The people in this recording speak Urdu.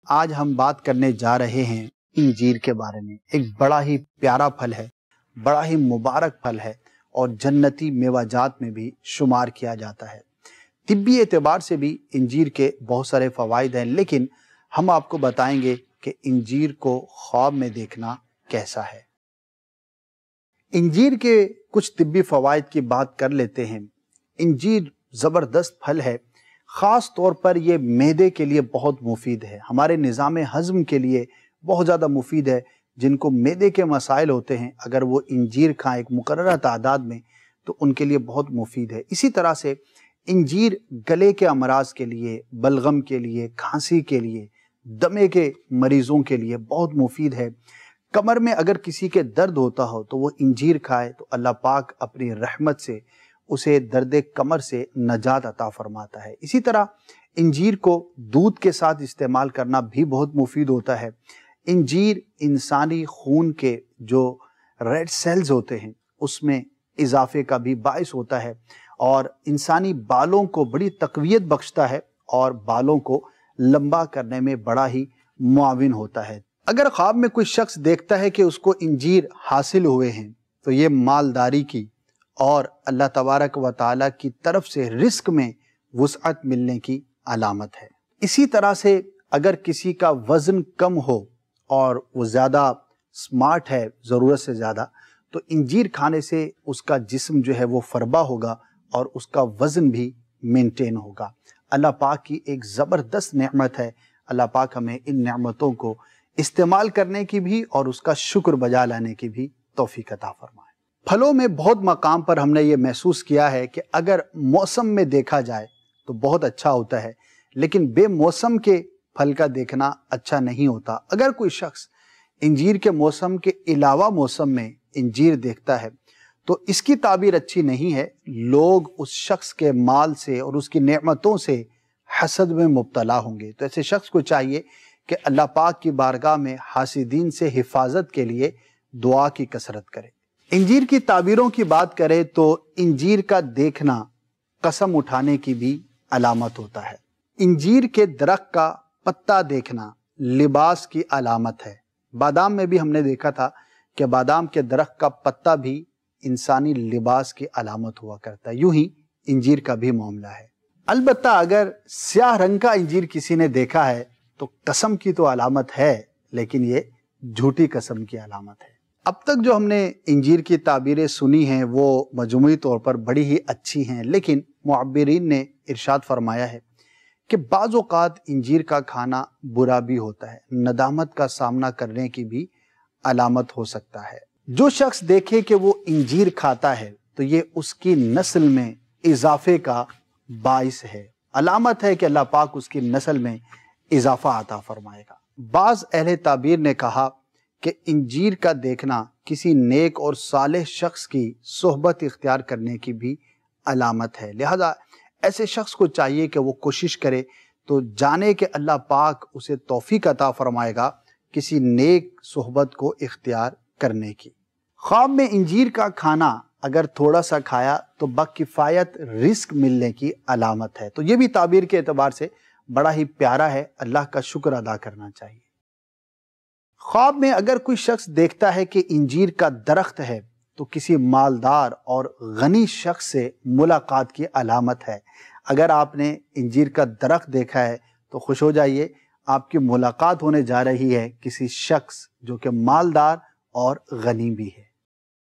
آج ہم بات کرنے جا رہے ہیں انجیر کے بارے میں۔ ایک بڑا ہی پیارا پھل ہے، بڑا ہی مبارک پھل ہے اور جنتی میوہ جات میں بھی شمار کیا جاتا ہے۔ طبی اعتبار سے بھی انجیر کے بہت سارے فوائد ہیں، لیکن ہم آپ کو بتائیں گے کہ انجیر کو خواب میں دیکھنا کیسا ہے۔ انجیر کے کچھ طبی فوائد کی بات کر لیتے ہیں۔ انجیر زبردست پھل ہے، خاص طور پر یہ معدے کے لیے بہت مفید ہے، ہمارے نظام ہضم کے لیے بہت زیادہ مفید ہے۔ جن کو معدے کے مسائل ہوتے ہیں، اگر وہ انجیر کھائیں ایک مقررہ تعداد میں تو ان کے لیے بہت مفید ہے۔ اسی طرح سے انجیر گلے کے امراض کے لیے، بلغم کے لیے، کھانسی کے لیے، دمے کے مریضوں کے لیے بہت مفید ہے۔ کمر میں اگر کسی کے درد ہوتا ہو تو وہ انجیر کھائے تو اللہ پاک اپنی رحمت سے اسے درد کمر سے نجات عطا فرماتا ہے۔ اسی طرح انجیر کو دودھ کے ساتھ استعمال کرنا بھی بہت مفید ہوتا ہے۔ انجیر انسانی خون کے جو ریڈ سیلز ہوتے ہیں اس میں اضافے کا بھی باعث ہوتا ہے اور انسانی بالوں کو بڑی تقویت بخشتا ہے اور بالوں کو لمبا کرنے میں بڑا ہی معاون ہوتا ہے۔ اگر خواب میں کوئی شخص دیکھتا ہے کہ اس کو انجیر حاصل ہوئے ہیں تو یہ مالداری کی اور اللہ تبارک و تعالیٰ کی طرف سے رزق میں وسعت ملنے کی علامت ہے۔ اسی طرح سے اگر کسی کا وزن کم ہو اور وہ زیادہ سمارٹ ہے ضرورت سے زیادہ، تو انجیر کھانے سے اس کا جسم جو ہے وہ فربا ہوگا اور اس کا وزن بھی مینٹین ہوگا۔ اللہ پاک کی ایک زبردست نعمت ہے۔ اللہ پاک ہمیں ان نعمتوں کو استعمال کرنے کی بھی اور اس کا شکر بجا لانے کی بھی توفیق عطا فرمائے۔ پھلوں میں بہت مقام پر ہم نے یہ محسوس کیا ہے کہ اگر موسم میں دیکھا جائے تو بہت اچھا ہوتا ہے، لیکن بے موسم کے پھل کا دیکھنا اچھا نہیں ہوتا۔ اگر کوئی شخص انجیر کے موسم کے علاوہ موسم میں انجیر دیکھتا ہے تو اس کی تعبیر اچھی نہیں ہے۔ لوگ اس شخص کے مال سے اور اس کی نعمتوں سے حسد میں مبتلا ہوں گے، تو ایسے شخص کو چاہیے کہ اللہ پاک کی بارگاہ میں حاسدین سے حفاظت کے لیے دعا کی کثرت کرے۔ انجیر کی تعبیروں کی بات کریں تو انجیر کا دیکھنا قسم اٹھانے کی بھی علامت ہوتا ہے۔ انجیر کے درخت کا پتا دیکھنا لباس کی علامت ہے۔ بادام میں بھی ہم نے دیکھا تھا کہ بادام کے درخت کا پتا بھی انسانی لباس کی علامت ہوا کرتا ہے، یوں ہی انجیر کا بھی معاملہ ہے۔ البتہ اگر سیاہ رنگ کا انجیر کسی نے دیکھا ہے تو قسم کی تو علامت ہے، لیکن یہ جھوٹی قسم کی علامت ہے۔ اب تک جو ہم نے انجیر کی تعبیریں سنی ہیں وہ مجموعی طور پر بڑی ہی اچھی ہیں، لیکن معبرین نے ارشاد فرمایا ہے کہ بعض اوقات انجیر کا کھانا برا بھی ہوتا ہے، ندامت کا سامنا کرنے کی بھی علامت ہو سکتا ہے۔ جو شخص دیکھے کہ وہ انجیر کھاتا ہے تو یہ اس کی نسل میں اضافے کا باعث ہے، علامت ہے کہ اللہ پاک اس کی نسل میں اضافہ عطا فرمائے گا۔ بعض اہل تعبیر نے کہا کہ انجیر کا دیکھنا کسی نیک اور صالح شخص کی صحبت اختیار کرنے کی بھی علامت ہے، لہذا ایسے شخص کو چاہیے کہ وہ کوشش کرے تو جانے کہ اللہ پاک اسے توفیق عطا فرمائے گا کسی نیک صحبت کو اختیار کرنے کی۔ خواب میں انجیر کا کھانا اگر تھوڑا سا کھایا تو بکفایت رزق ملنے کی علامت ہے، تو یہ بھی تعبیر کے اعتبار سے بڑا ہی پیارا ہے، اللہ کا شکر ادا کرنا چاہیے۔ خواب میں اگر کوئی شخص دیکھتا ہے کہ انجیر کا درخت ہے تو کسی مالدار اور غنی شخص سے ملاقات کی علامت ہے۔ اگر آپ نے انجیر کا درخت دیکھا ہے تو خوش ہو جائیے، آپ کی ملاقات ہونے جا رہی ہے کسی شخص جو کہ مالدار اور غنی بھی ہے۔